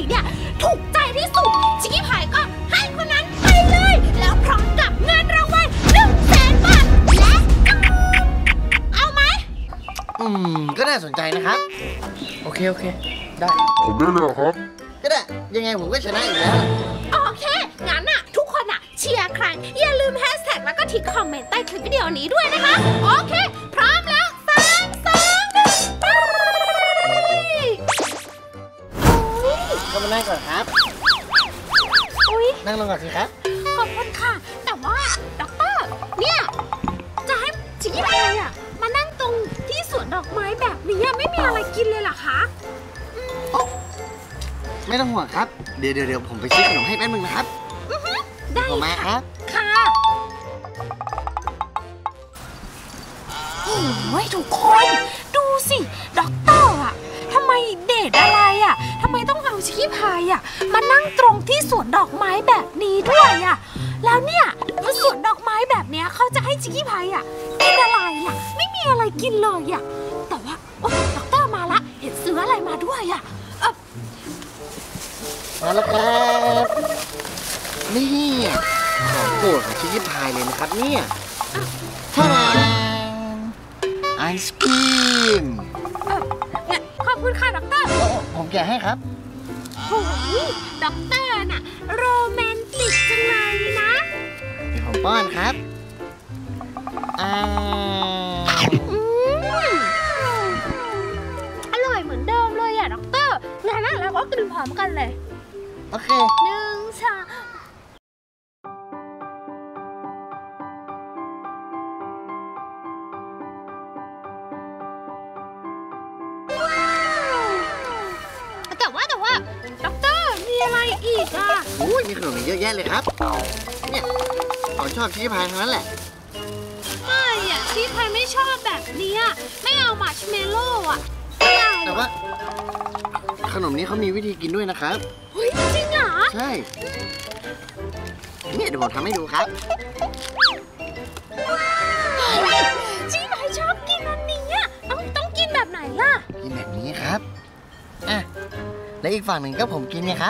เนี่ยถูกใจที่สุดชิคกี้พายก็ให้คนนั้นไปเลยแล้วพร้อมกับเงินรางวัล100,000 บาทและเอาไหมก็น่าสนใจนะครับโอเคได้ผมได้เลยครับก็ได้ยังไงผมก็ชนะอยู่แล้วโอเคงั้นน่ะทุกคนน่ะเชียร์ใครอย่าลืมแฮชแท็กแล้วก็ทิ้งคอมเมนต์ใต้คลิปวิดีโอนี้ด้วยนะคะโอเคพร้อมแล้ว3 2 1ไปก็มานั่งก่อนครับนั่งลงก่อนสิครับขอบคุณค่ะแต่ว่าด็อกเตอร์เนี่ยจะให้ชิคกี้พายอ่ะมานั่งตรงที่สวนดอกไม้แบบนี้ไม่มีอะไรกินเลยเหรอคะไม่ต้องห่วงครับเดี๋ยวผมไปซื้อขนมให้แป๊บนึงนะครับได้ผมมาครับค่ะโอ้ยทุกคนดูสิด็อกเตอร์อะทำไมเดทอะไรอะทำไมต้องเอาชิคกี้พายอะมานั่งตรงที่สวนดอกไม้แบบนี้ด้วยอะแล้วเนี่ยสวนดอกไม้แบบเนี้ยเขาจะให้ชิคกี้พายอะกินอะไรล่ะไม่มีอะไรกินเลยอะแต่ว่าโอ้ด็อกเตอร์มาละเห็นซื้ออะไรมาด้วยอะมาแล้วครับนี่ของโปรดของชิคกี้พายเลยนะครับเนี่ยท่าไอศครีมขอบคุณค่ะด็อกเตอร์ผมแกะให้ครับโอ้ยด็อกเตอร์น่ะโรแมนติกจังเลยนะเดี๋ยวผมป้อนครับอร่อยเหมือนเดิมเลยอ่ะด็อกเตอร์งั้นน่ะเราก็กินพร้อมกันเลยโอเค 1 2แต่ว่าด็อกเตอร์มีอะไรอีกอ่ะมีขนมเยอะแยะเลยครับเนี่ยของชอบชิคกี้พายทั้งนั้นแหละไม่อ่ะชิคกี้พายไม่ชอบแบบนี้ไม่เอามัชเมลโล่อ่ะแต่ว่าขนมนี้เขามีวิธีกินด้วยนะครับเฮ้ยจริงเหรอใช่เนี่ยเดี๋ยวผมทำให้ดูครับชิคกี้พายชอบกินอันนี้ต้องกินแบบไหนล่ะกินแบบนี้ครับและอีกฝั่งหนึ่งก็ผมกินไงครับ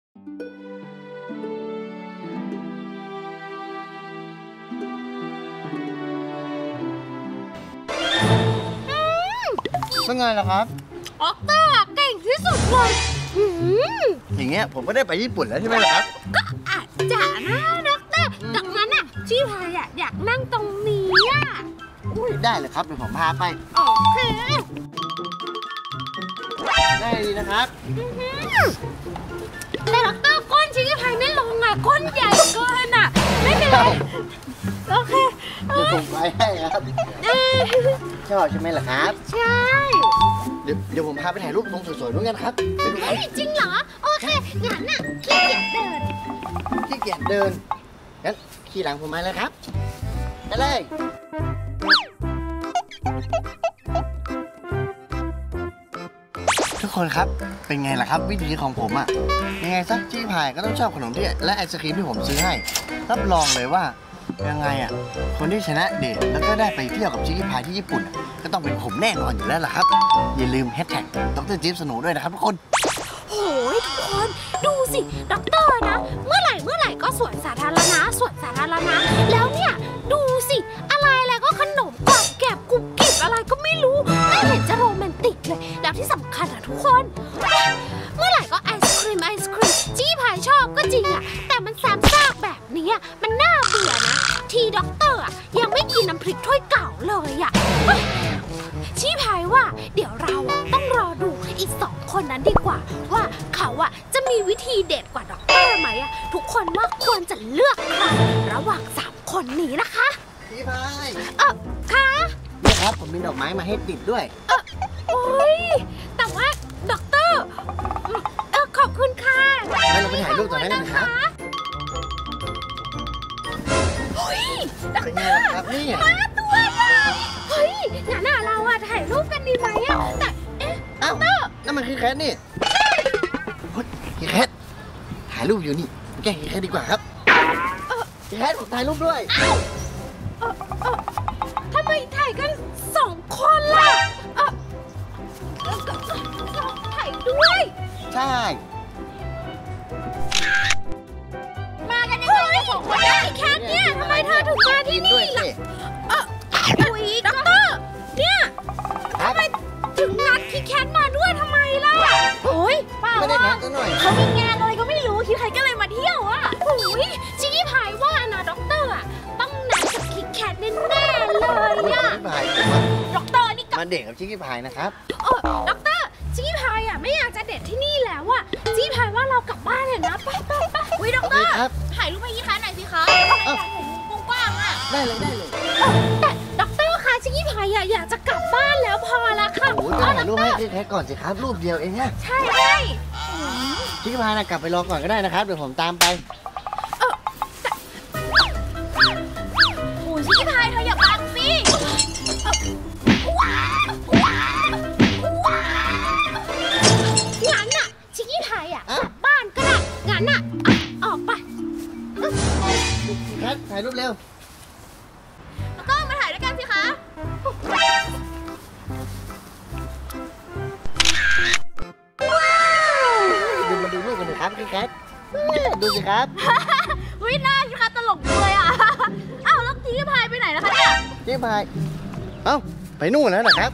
เป็นไงล่ะครับออกเตอร์เก่งที่สุดเลยอย่างเงี้ยผมก็ได้ไปญี่ปุ่นแล้วใช่ไหมล่ะครับก็อาจจะนะด็อกเตอร์ดังนั้นชิคกี้พายอยากนั่งตรงนี้ได้เลยครับเดี๋ยวผมพาไปโอเคได้ดีนะครับแต่ด็อกเตอร์ก้นชิคกี้พายไม่ลงก้นใหญ่เกินไม่เป็นไรโอเคเดี๋ยวผมไปให้ครับชอบใช่ไหมล่ะครับใช่เดี๋ยวผมพาไปถ่ายรูปตรงสวยๆด้วยกันครับไปดูกันจริงเหรอโอเคงั้นขี้เกียจเดินงั้นขี่หลังผมมาเลยครับไปเลยทุกคนครับเป็นไงล่ะครับวิธีของผมยังไงสักจี้พายก็ต้องชอบขนมที่และไอศครีมที่ผมซื้อให้รับรองเลยว่ายังไงคนที่ชนะเดทแล้วก็ได้ไปเที่ยวกับชิคกี้พายที่ญี่ปุ่นก็ต้องเป็นผมแน่นอนอยู่แล้วล่ะครับอย่าลืมแฮชแท็กดร.จิ๊บสโนว์ด้วยนะครับทุกคนโอ้ยทุกคนดูสิด็อกเตอร์นะเมื่อไหร่ก็สวนสาธารณะแล้วเนี่ยดูสิอะไรก็ขนมกรอบแกบกุบกิบอะไรก็ไม่รู้ไม่เห็นจะโรแมนติกเลยแล้วที่สำคัญทุกคนเมื่อไหร่ก็ไอศครีมจี้พายชอบก็จริงแต่มันซ้ำซากแบบนี้มันน่าเบื่อนะทีด็อกเตอร์ยังไม่กินน้ำพริกถ้วยเก่าเลยจี้พายว่าเดี๋ยวเราต้องรอดูอีก2 คนนั้นดีกว่าว่าเขาจะมีวิธีเด็ดกว่าด็อกเตอร์ไหมทุกคนว่าควรจะเลือกใครระหว่าง3 คนนี้นะคะพี่พายค่ะนี่ครับผมมีดอกไม้มาให้ติดด้วยโอ้ยแต่ว่าด็อกเตอร์ขอบคุณค่ะงั้นเราไปถ่ายรูปตรงนั้นกันนะครับเฮ้ยเป็นไงล่ะครับนี่มาตัวเฮ้ยงั้นเราถ่ายรูปกันดีไหมแต่อ้าวนั่นมันคือแคทนี่เฮ้ยคือแคทถ่ายรูปอยู่นี่แกล้งคือแคทดีกว่าครับแคทผมถ่ายรูปด้วยทำไมถ่ายกัน2 คนล่ะถ่ายด้วยใช่คิดแคทมาด้วยทำไมล่ะโอ้ยเปล่าไม่ได้นัว่าดซะหน่อยเขามีงานอะไรก็ไม่รู้คิดแคทก็เลยมาเที่ยวอ่ะโอ้ยชิคกี้พายว่านะด็อกเตอร์อ่ะต้องนัดกับคิดแคทแน่ๆเลยอ่ะชิคกี้พายผมว่าด็อกเตอร์นี่กับมาเด็กกับชิคกี้พายนะครับด็อกเตอร์ชิคกี้พายอ่ะไม่อยากจะเด็ดที่นี่แล้วอ่ะชิคกี้พายว่าเรากลับบ้านเถอะนะไปอุ้ยด็อกเตอร์ครับถ่ายรูปให้คิดแคทหน่อยสิคะอยากเห็นมุมกว้างๆอ่ะได้เลยแต่ด็อกเตอร์คะชิคกี้พายอยากจะกลับบ้านแล้วพอละค่ะโอ้ยไปถ่ายรูปให้แค่ก่อนสิครับรูปเดียวเองเนี่ยใช่ชิคกี้พายนะกลับไปรอก่อนก็ได้นะครับเดี๋ยวผมตามไปโอ้ยชิคกี้พายเธออย่าบังสิงั้นน่ะชิคกี้พายอ่ะกลับบ้านก็ได้งั้นน่ะออกไปครับถ่ายรูปเร็วแล้วก็มาถ่ายด้วยกันสิคะมาดูรูปกันหน่อยครับพี่แคทดูสิครับวิน่าชิคกี้พายตลกเลยอ่ะอ้าวแล้วชิคกี้พายไปไหนนะคะเนี่ยชิคกี้พายเอ้าไปนู่นแล้วนะครับ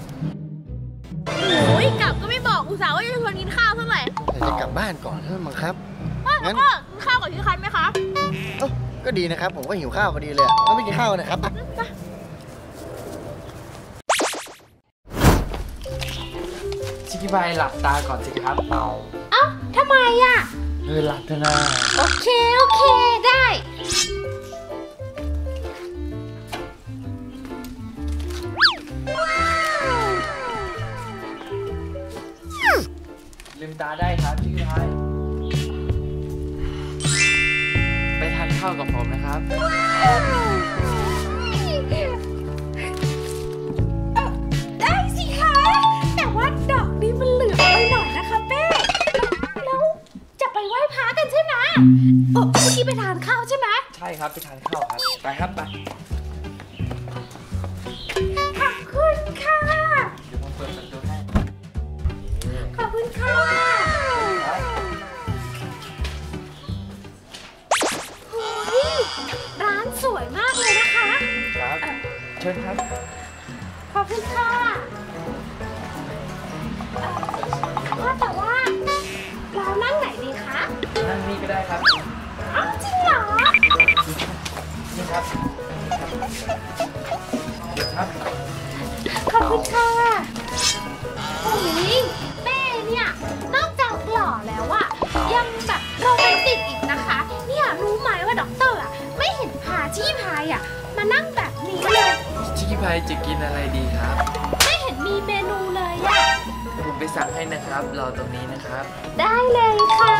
โอ้ยกลับก็ไม่บอกอุตส่าห์ว่าจะชวนกินข้าวเท่าไหร่แต่จะกลับบ้านก่อนเถอะมั้งครับแล้วก็กินข้าวกับชิคกี้พายไหมคะเอ้าก็ดีนะครับผมก็หิวข้าวพอดีเลยแล้วไม่กินข้าวนะครับชิคกี้พายหลับตาก่อนสิครับเอ้าทำไมอ่ะหลับเถอะนะโอเคได้ลืมตาได้ครับชิคกี้พายไปทานข้าวกับผมนะครับได้สิคะแต่ว่าดอกนี้มันเหลือไปหน่อยนะคะเป้แล้วจะไปไหว้พระกันใช่ไหมเมื่อกี้ไปทานข้าวใช่ไหมใช่ครับไปทานข้าวครับไปครับไปขอบคุณค่ะเดี๋ยวผมเปิดประตูให้ขอบคุณค่ะโอ้ยร้านสวยมากเลยนะคะครับเชิญครับขอบคุณค่ะว่าแต่ว่าเรานั่งไหนดีคะนั่งนี่ก็ได้ครับอ้าวจริงเหรอนี่ครับเดี๋ยวครับขอบคุณค่ะโอ้ยเป้เนี่ยนอกจากหล่อแล้วอะยังแบบโรแมนติกอีกนะคะ เนี่ยรู้ไหมว่าด็อกเตอร์อะไม่เห็นพาชี้พายอะมานั่งแบบนี้เลยชิคกี้พายจะกินอะไรดีครับไม่เห็นมีเมนูเลยอะผมไปสั่งให้นะครับรอตรงนี้นะครับได้เลยค่ะ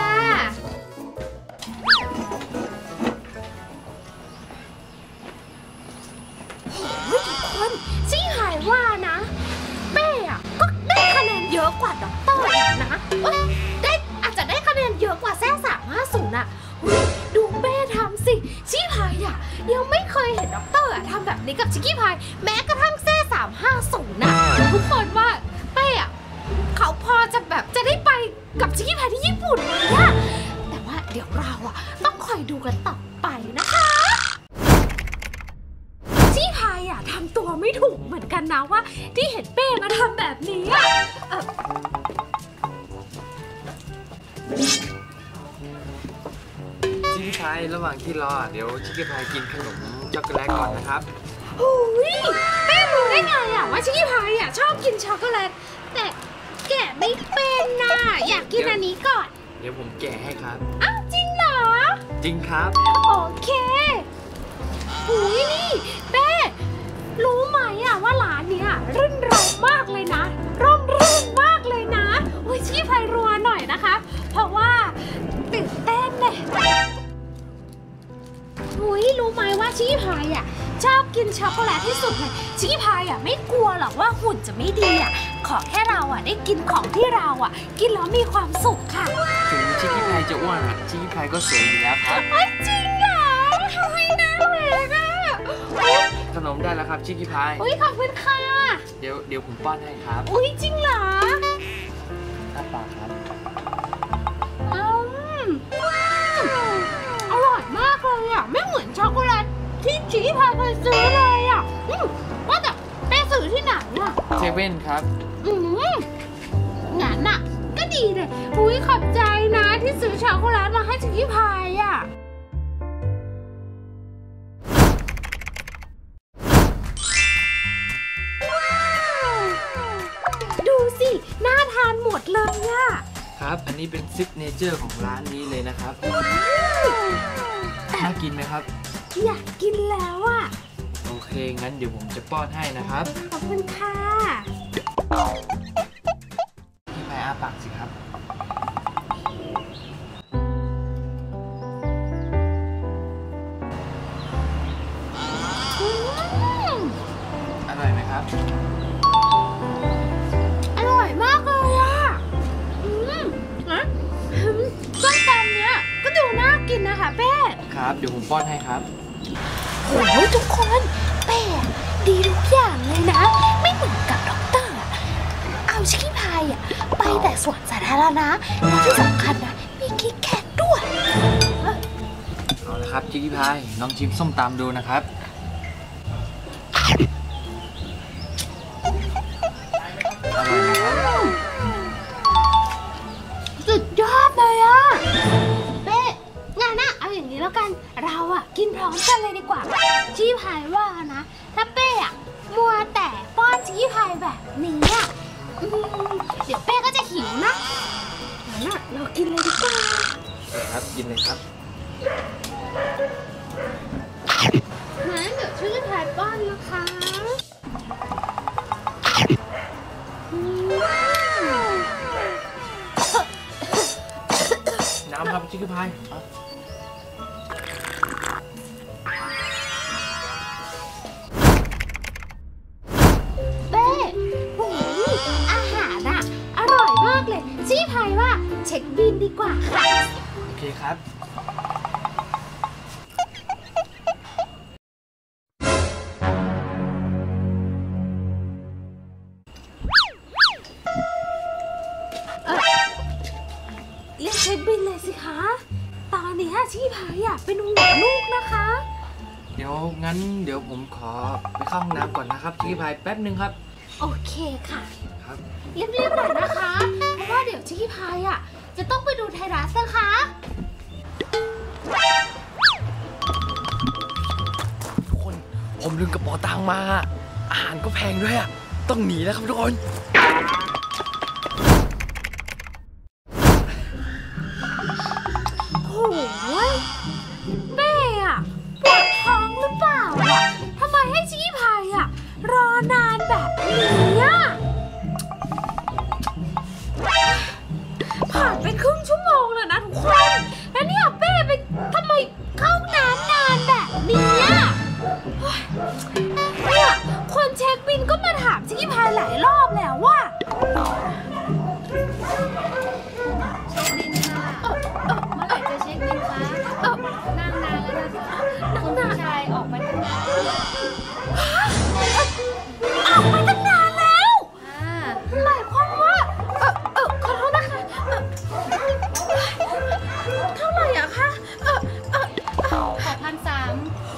เฮ้ยทุกคนชี้พายว่านะเป้อะก็ได้คะแนนเยอะกว่าด็อกเตอร์อีกนะอาจจะได้คะแนนเยอะกว่าแซ่350น่ะเฮ้ยดูเป้ทำสิชี้พายอะยังไม่เคยเห็นด็อกเตอร์อะทำแบบนี้กับชิคกี้พายแม้กระทั่งแซ่350น่ะทุกคนว่าเป้อะเขาพอจะแบบจะได้ไปกับชิคกี้พายที่ญี่ปุ่นไหมอะแต่ว่าเดี๋ยวเราอะต้องคอยดูกันต่อไปนะคะชิคกี้พายอะทำตัวไม่ถูกเหมือนกันนะว่าที่เห็นเป้มาทำแบบนี้อะชิคกี้พายระหว่างที่รอเดี๋ยวชิคกี้พายกินขนมช็อกโกแลตก่อนนะครับโอ้ยเป้รู้ได้ไงอะว่าชิคกี้พายอะชอบกินช็อกโกแลตแต่แกะไม่เป็นน่ะอยากกินอันนี้ก่อนเดี๋ยวผมแกะให้ครับอ้าวจริงเหรอจริงครับโอเคหูยนี่เป้รู้ไหมอะว่าร้านเนี้ยรื่นรมมากเลยนะร่มรื่นมากเลยนะอุ้ยชี้พายรัวหน่อยนะคะ เพราะว่าตื่นเต้นเลยหุยรู้ไหมว่าชี้พายอะชอบกินช็อกโกแลตที่สุดเลยชี้พายอะไม่กลัวหรอกว่าหุ่นจะไม่ดีอะขอแค่เราอะได้กินของที่เราอะกินแล้วมีความสุขค่ะถึงชิคกี้พายจะอ้วนอ่ะชิคกี้พายก็สวยอยู่แล้วครับเฮ้ยจริงเหรอทำไมน่ารักอะอุ๊ยขนมได้แล้วครับชิคกี้พายอุ๊ยขอบคุณค่ะเดี๋ยวผมป้อนให้ครับอุ๊ยจริงเหรออ้าปากครับอืมอร่อยมากเลยอ่ะไม่เหมือนช็อกโกแลตที่ชิคกี้พายเคยซื้อเลยอ่ะว่าแต่เป้ซื้อซื้อที่ไหนอะเซเว่นครับงั้นอะก็ดีเลยอุ้ยขอบใจนะที่ซื้อช็อกโกแลตมาให้ชิคกี้พายอะดูสิน่าทานหมดเลยอะครับ อันนี้เป็นซิกเนเจอร์ของร้านนี้เลยนะครับ น่ากินไหมครับอยากกินแล้วอะโอเค งั้นเดี๋ยวผมจะป้อนให้นะครับขอบคุณค่ะพี่พายอาปากสิครับ อร่อยไหมครับอร่อยมากเลยอะส้มตำเนี้ยก็ดูน่ากินนะคะเป้ครับ เดี๋ยวผมป้อนให้ครับโอ้ยทุกคนเป้ดีทุกอย่างเลยนะ ไม่เหมือนกับด็อกเตอร์อะเอาชิคกี้พายอะไปแต่สวนสาธารณะและที่สำคัญนะมีคิดแคทด้วยเอาละครับชิคกี้พายลองชิมส้มตำดูนะครับ อร่อยไหมครับสุดยอดเลยอะเป้งั้นอะเอาอย่างนี้แล้วกันเราอะกินพร้อมกันเลยดีกว่าชิคกี้พายว่านะถ้าเป้อะมัวแต่ป้อนชิคกี้พายแบบนี้อะเดี๋ยวเป้ก็จะหิวนะงั้นอะเรากินเลยดีกว่าครับ กินเลยครับงั้นเดี๋ยวช่วยถ่ายป้อนนะคะว้าวน้ำครับชิคกี้พายเอาเป้โอ้ยอาหารอะอร่อยมากเลยชี้พายว่าเช็คบินดีกว่าค่ะโอเคครับเรียกเช็คบินเลยสิคะตอนนี้ชี้พายอะเป็นห่วงลูกนะคะเดี๋ยวงั้นเดี๋ยวผมขอไปเข้าห้องน้ำก่อนนะครับชิคกี้พายแป๊บนึงครับโอเคค่ะครับรีบๆหน่อยนะคะ เพราะว่าเดี๋ยวชิคกี้พายอ่ะจะต้องไปดูไทยรัฐนะคะทุกคน ผมลืมกระเป๋าตังค์มา อาหารก็แพงด้วยอ่ะ ต้องหนีแล้วครับทุกคนโอ้ยเป้อ่ะปวดท้องหรือเปล่าอ่ะทำไมให้ชิคกี้พายอ่ะรอนานแบบนี้อ่ะผ่านไปครึ่งชั่วโมงแล้วนะทุกคน แล้วเนี่ยเป้ไปทำไมเข้าน้ำนานแบบนี้อ่ะเนี่ยคนเช็คบินก็มาถามชิคกี้พายหลายรอบแล้วว่าเมื่อไหร่จะเช็คบินคะนั่งนานแล้วนะคะคุณผู้ชายออกไปทำงานออกไปตั้งนานแล้วค่ะหมายความว่าขอโทษนะคะเท่าไหร่อะคะ 6,300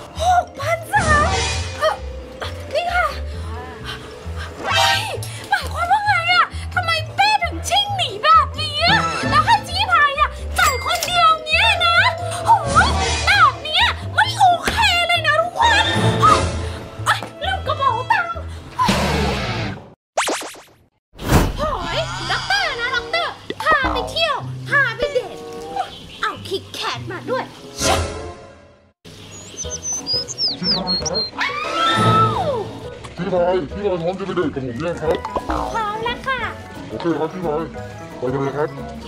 6,300นี่ค่ะเฮ้ยหมายความว่าไงอะทำไมเป้ถึงชิ่งหนีแบบนี้อะแล้วให้จี้พายอะจ่ายคนเดียวเงี้ยนะโอ้ยแบบเนี้ยไม่โอเคเลยนะทุกคนลืมกระเป๋าตังค์โอ้ยด็อกเตอร์นะด็อกเตอร์พาไปเที่ยวพาไปเดทเอาคิกแคทมาด้วยพี่พายครับพี่พายพร้อมจะไปเดทกับผมยังครับพร้อมแล้วค่ะโอเคครับพี่พายไปกันเลยครับ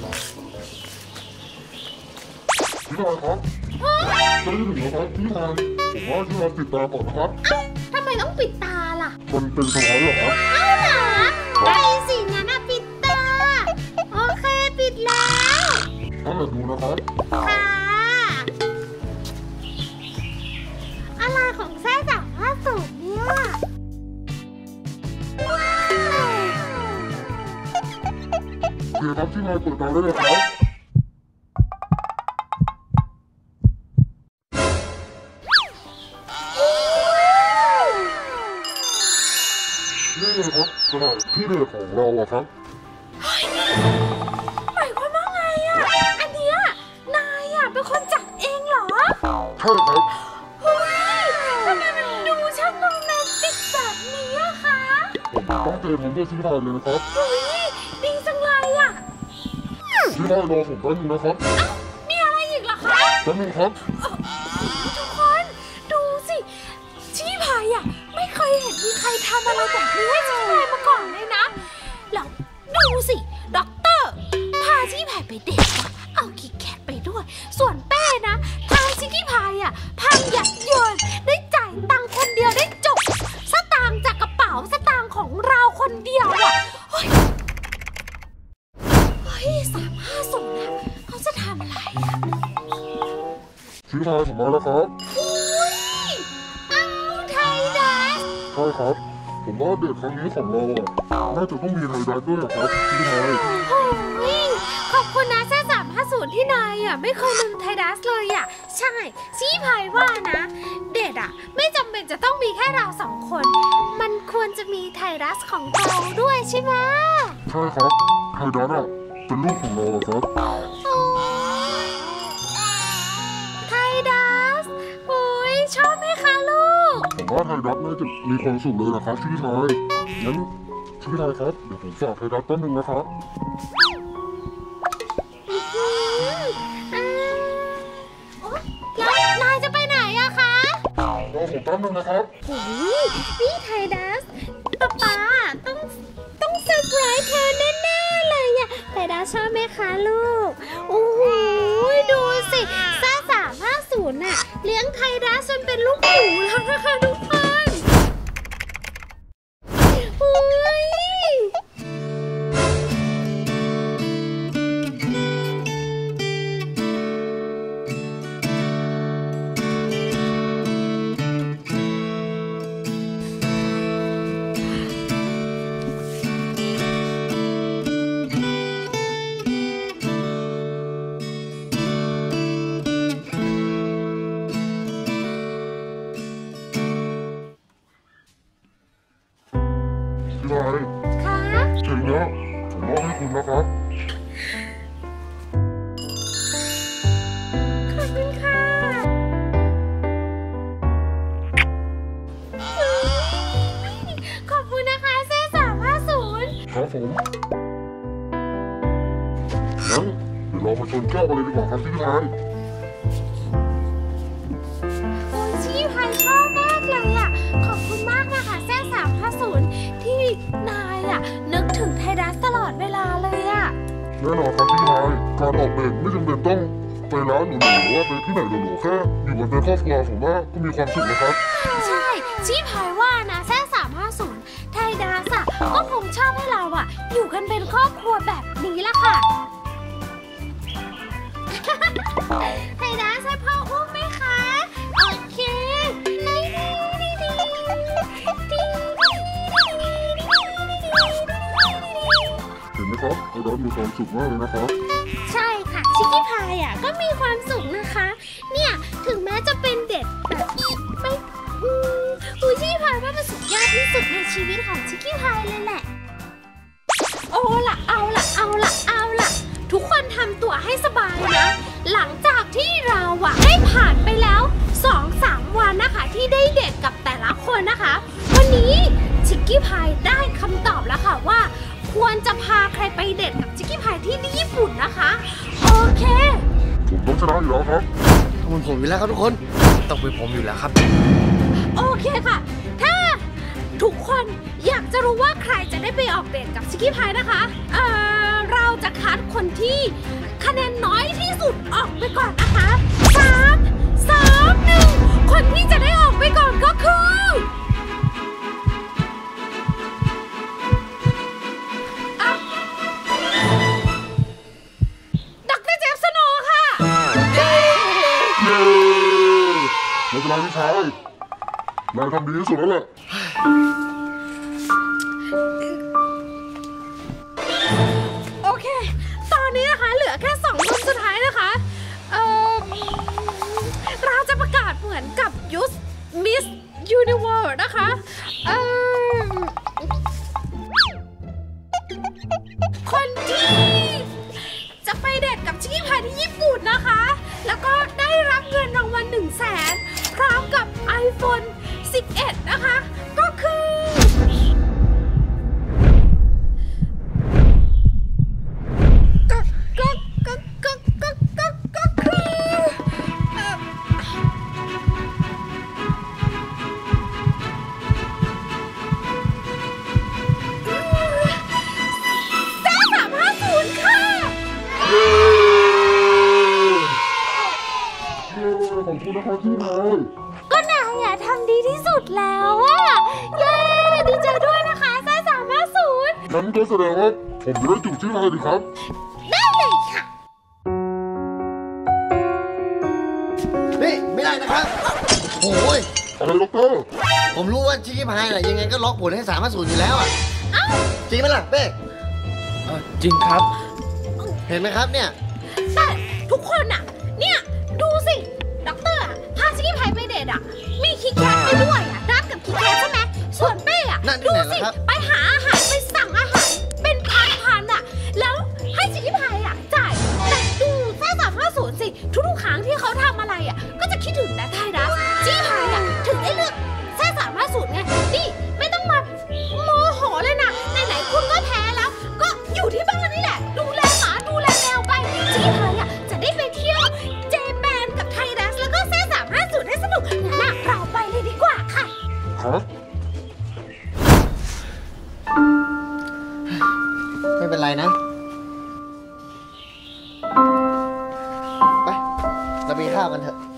พี่พายครับจะได้ถึงแล้วครับพี่พายผมว่าพี่พายปิดตาก่อนนะครับทำไมต้องปิดตาล่ะมันเป็นสไลด์เหรอครับเอาเหรอได้สิงั้นอะปิดตา โอเคปิดแล้วถ้าแบบดูนะครับค่ะ อะไรของแซ่จ่างล่าสุดเนี่ยว้าวโอเคครับพี่พายเปิดตาได้เลยครับที่เด็กของเราอะครับหมายความว่าไงอ่ะอันเนี้ยนายอ่ะเป็นคนจัดเองเหรอใช่ครับเฮ้ยทำไมมันดูช่างโรแมนติกแบบนี้อะคะผมตั้งใจทำเพื่อชิคกี้พายเลยนะครับเฮ้ยดีจังเลยอ่ะชิคกี้พายรอผมแป๊บนึงนะครับมีอะไรอีกเหรอคะแป๊บนึงครับทุกคนดูสิชิคกี้พายอ่ะไม่เคยเห็นมีใครทำอะไรแบบนี้ให้ชิคกี้พายมาก่อนเลยนะแล้วดูสิด็อกเตอร์พาชิคกี้พายไปเดทนะเอาคิกแคทไปด้วย ส่วนเป้นะทางชิคกี้พายอ่ะพังยับเยินได้จ่ายตังค์คนเดียวได้จบสตางค์จากกระเป๋าสตางค์ของเราคนเดียวอ่ะเฮ้ย350นะเขาจะทำอะไรอ่ะชิคกี้พายผมมาแล้วครับอุ้ยเอาไทยดัสใช่ครับ ผมว่าเด็กครั้งนี้ของเราอะน่าจะต้องมีไทยรัฐด้วยอะครับชิคกี้พายโอ้ยขอบคุณนะแซ่350ที่นายอ่ะไม่เคยลืมไทยดัสเลยอ่ะใช่ชี้พายว่านะ เด็ดอ่ะไม่จำเป็นจะต้องมีแค่เรา2 คน มันควรจะมีไทยดัสของเราด้วยใช่ไหมใช่ครับ ไทยรัฐอะเป็นลูกของเราอะครับโอ้ยไทยดัสโอ้ยชอบไหมคะลูกผมว่าไทยรัฐน่าจะมีความสุขเลยนะครับชิคกี้พายงั้นชิคกี้พายครับเดี๋ยวผมฝากไทยรัฐแป๊บนึงนะครับแล้วนายจะไปไหนอะคะรอผมแป๊บนึงนะครับโอ้ยนี่ไทยดัสป๊าต้องเซอร์ไพรส์เธอแน่ๆเลยอะไทยดัสชอบไหมคะลูก โอ้โหดูสิซ่า350น่ะเลี้ยงไทยดัสจนเป็นลูกหมูแล้วนะคะทุกคนโอ้ยชิคกี้พายค่ะเชิญแล้วผมมอบให้คุณนะครับขอบคุณค่ะขอบคุณนะคะแซ่350 ครับผมงั้นเดี๋ยวเรามาชนแก้วกันเลยดีกว่าครับชิคกี้พายโอ้ยชีพายชอบมากเลยอ่ะ ขอบคุณมากนะคะแซ่350ที่นายอ่ะนึกถึงไทยดัสตลอดเวลาเลยอ่ะแน่นอนครับชิคกี้พายการออกเดทไม่จำเป็นต้องไปร้านหรูๆหรือว่าไปที่ไหนหรูๆแค่อยู่กันเป็นครอบครัวผมว่าก็มีความสุขนะครับใช่ชีพายว่านะแซ่350ไทยดัสอ่ะก็คงชอบให้เราอ่ะอยู่กันเป็นครอบครัวแบบนี้ละค่ะ ไทยดัสให้พ่ออุ้มไหมคะ โอเคเห็นไหมครับไทยรัฐมีความสุขมากเลยนะครับใช่ค่ะชิคกี้พายอ่ะก็มีความสุขนะคะ เนี่ยถึงแม้จะเป็นเด็กแบบไม่ชิคกี้พายว่ามันสุดยอดที่สุดในชีวิตของชิคกี้พายเลยแหละเอาล่ะทุกคนทำตัวให้สบายนะ หลังจากที่เราอ่ะได้ผ่านไปแล้ว 2-3 วันนะคะที่ได้เดทกับแต่ละคนนะคะ วันนี้ชิคกี้พายได้คำตอบแล้วค่ะว่า ควรจะพาใครไปเดทกับชิคกี้พายที่ญี่ปุ่นนะคะ โอเคผมต้องชนะอยู่แล้วครับขอบคุณผมอยู่แล้วครับทุกคนต้องเป็นผมอยู่แล้วครับโอเคค่ะ ถ้าทุกคนอยากจะรู้ว่าใครจะได้ไปออกเดทกับชิคกี้พายนะคะ เราจะคัดคนที่คะแนนน้อยที่สุดออกไปก่อนนะคะ3-2-1คนที่จะได้ออกไปก่อนก็คือดร. เจฟสโนว์ค่ะเย้ไม่เป็นไรพี่ชายนายทำดีที่สุดแล้วแหละโอเค ตอนนี้นะคะเหลือแค่2 คนสุดท้ายนะคะ เราจะประกาศเหมือนกับมิสยูนิเวิร์สนะคะคนที่จะไปเดทกับชิคกี้พายที่ญี่ปุ่นนะคะ แล้วก็ได้รับเงินรางวัล100,000พร้อมกับ iPhone 11 นะคะ ก็คือขอบคุณนะครับพี่พายก็นายอะทำดีที่สุดแล้วอะเย้ดีใจด้วยนะคะแซ่350 งั้นก็แสดงว่าผมจะได้จูบชื่อพายดิครับได้เลยค่ะนี่ไม่ได้นะครับโอ้ยอะไรด็อกเตอร์ผมรู้ว่าชิคกี้พายน่ะยังไงก็ล็อกผลให้350อยู่แล้วอ่ะจริงไหมล่ะเป้จริงครับเห็นไหมครับเนี่ยแต่ทุกคนอะเนี่ยดูสิด็อกเตอร์อะพาชิคกี้พายไปเดทอะมีคิกแคทไปด้วยอะนัดกับคิกแคทใช่ไหมส่วนเป้อะนั่นที่ดูไหนสิล่ะครับไปหาอาหารไปสั่งอาหารเป็นพันๆอะแล้วให้ชิคกี้พายอะจ่ายแต่ดูแค่350สิทุกๆครั้งที่เขาทำอะไรอะก็จะคิดถึงแต่ไทยรัสชิคกี้พายอะถึงได้เลือกแค่350ไงนี่ไม่ต้องมาโมโหเลยนะไหนๆคุณก็แพ้แล้ว ก็อยู่ที่บ้านนี่แหละดูแลหมาดูแลแมวไปชิคกี้พายอะจะได้ไปเที่ยวเจแปนกับไทยรัสแล้วก็แค่350ให้สนุกงั้นน่ะเราไปเลยดีกว่าค่ะครับไม่เป็นไรนะ ไป เราไปกินข้าวกันเถอะ